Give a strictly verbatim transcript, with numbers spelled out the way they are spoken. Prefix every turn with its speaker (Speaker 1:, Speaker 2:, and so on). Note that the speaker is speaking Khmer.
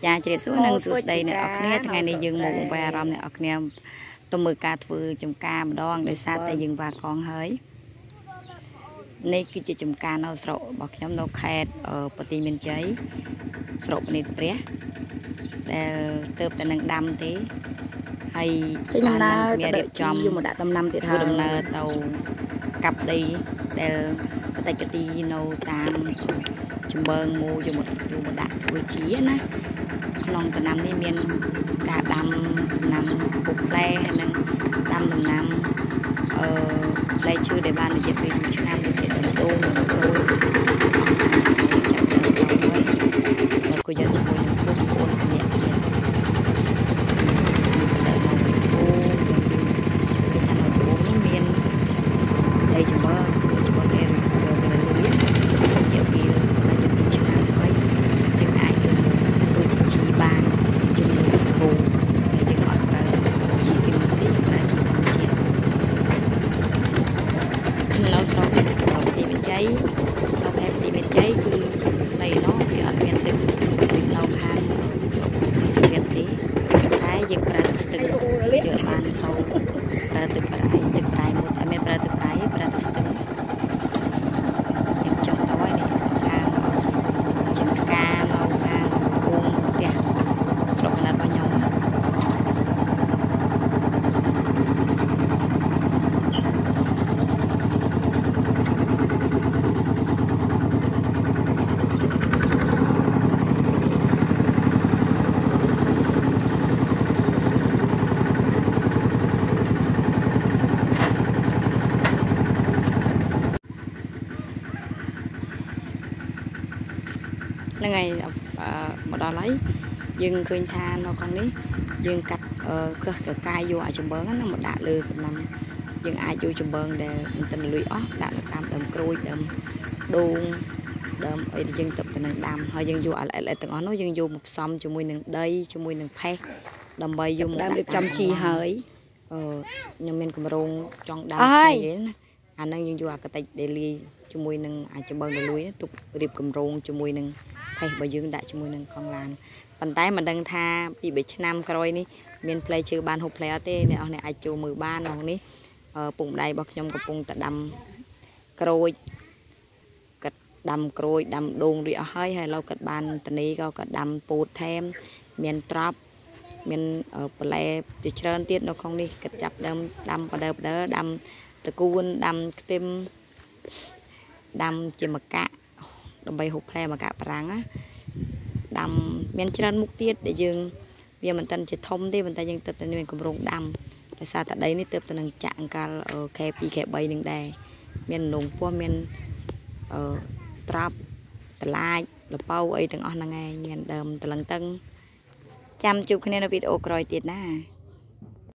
Speaker 1: ចាជ្រាបសួរនិងសួស្តីអ្នកអរគ្នាថ្ងៃនេះយើងមកបង្វែរអារម្មណ៍អ្នកអរគ្នាទៅមើលការធ្វើចំការម្ដងដោយសារតែយើងវ៉ាកងហើយនេះគឺជាចំការនៅស្រុករបស់ខ្ញុំនៅខេត្តបន្ទាយមានជ័យស្រុកពនិតព្រះដែលទៅតែនឹងដាំទេហើយបាននឹងគ្នារៀបចំយកមកដាក់ដំណាំទៀតហើយដំណើរទៅកាប់ដីដែលកតិកទីនៅតាមចម្បើងមួយយកមកយកមកដាក់ធ្វើជាណាក្នុងដំណាំនេះមានការដាំដំណាំពុកផ្លែនិងដាំដំណាំអឺផ្លែឈើដែលបានរយៈពេលឆ្នាំដូចជាដំដូងក្រូចចាប់ដល់ហើយក៏យកជាមួយនឹងពុកពុកម្នាក់ទៀតដែលមកពីពូគឺថានៅពូនេះមានដីចម្បើងចម្បើងដែលវាលុយយកពីតែជាពីឆ្នាំហើយយើងអាចយកធ្វើជាជីបានជាមួយនឹងពូដែលយើងអត់ប្រើជីគីមីទេប្រើជីធម្មជាតិនៅស្រុកបន្ទាយមានជ័យនៅខេត្តបន្ទាយមានជ័យគឺនៅនោះវាអត់មានទឹកដូចនៅខាងស្រុកជំរាបទេតែយើងប្រើទឹកស្ទឹងយកបានសូវប្រើទឹកប្រៃទឹកប្រៃមួយអត់មានប្រើទឹកប្រៃប្រើទឹកស្ទឹងយើងចុះទៅហើយនេះខាងចំការនៅខាងភូមិផ្ទះស្រុកកណ្ដាលរបស់ខ្ញុំហ្នឹងហើយមកដល់ហើយយើងឃើញថានៅខាងនេះយើងកាត់គ្រើសកកាយយកអាចម្បើងហ្នឹងមកដាក់លើដំណាំយើងអាចយកចម្បើងដែលមិនទាន់លុយអស់ដាក់នៅតាមដើមក្រូចដើមដូងដើមអីដែលយើងទឹកទៅនឹងដាំហើយយើងយកអាល្អិតទាំងអស់នោះយើងយកមកផ្សំជាមួយនឹងដីជាមួយនឹងផេះដើម្បីយកមកដាក់រៀបចំជីហើយអឺខ្ញុំមានកម្រងចង់ដាំជីឯណាអាហ្នឹងយើងយកអាកតិចដែលលាយជាមួយនឹងអាចម្បើងដែលលុយទុករៀបកម្រងជាមួយនឹងផេះរបស់យើងដាក់ជាមួយនឹងកងឡានប៉ុន្តែមិនដឹងថាពីបីឆ្នាំក្រោយនេះមានផ្លែឈើបានហូបផ្លែអត់ទេអ្នកនរអាចចូលមើលបានក្នុងនេះពុកម្ដាយរបស់ខ្ញុំកំពុងតែដាំក្រូចកាត់ដាំក្រូចដាំដូងរួចអស់ហើយហើយឥឡូវគាត់បានតនីក៏គាត់ដាំពោតថែមមានត្រប់មានបន្លែជាច្រើនទៀតនៅក្នុងនេះគាត់ចាប់ដើមដាំបដើបដើដាំតកួនដាំខ្ទឹមដាំជាម្កាក់ដើម្បីហូបផ្លែម្កាក់ប្រាំងណាដាំមានច្រើនមុខទៀតដែលយើងវាមិនទាន់ជាធំទេប៉ុន្តែយើងទៅតែមានកម្រងដាំដោយសារតែដីនេះទៅតែនឹងចាក់អង្កលខែពីរខែបីនឹងដែរមាននងពោះមានអឺត្រប់តឡាចលពៅអីទាំងអស់ហ្នឹងឯងមានដើមតលឹងតឹងចាំជួបគ្នានៅវីដេអូក្រោយទៀតណា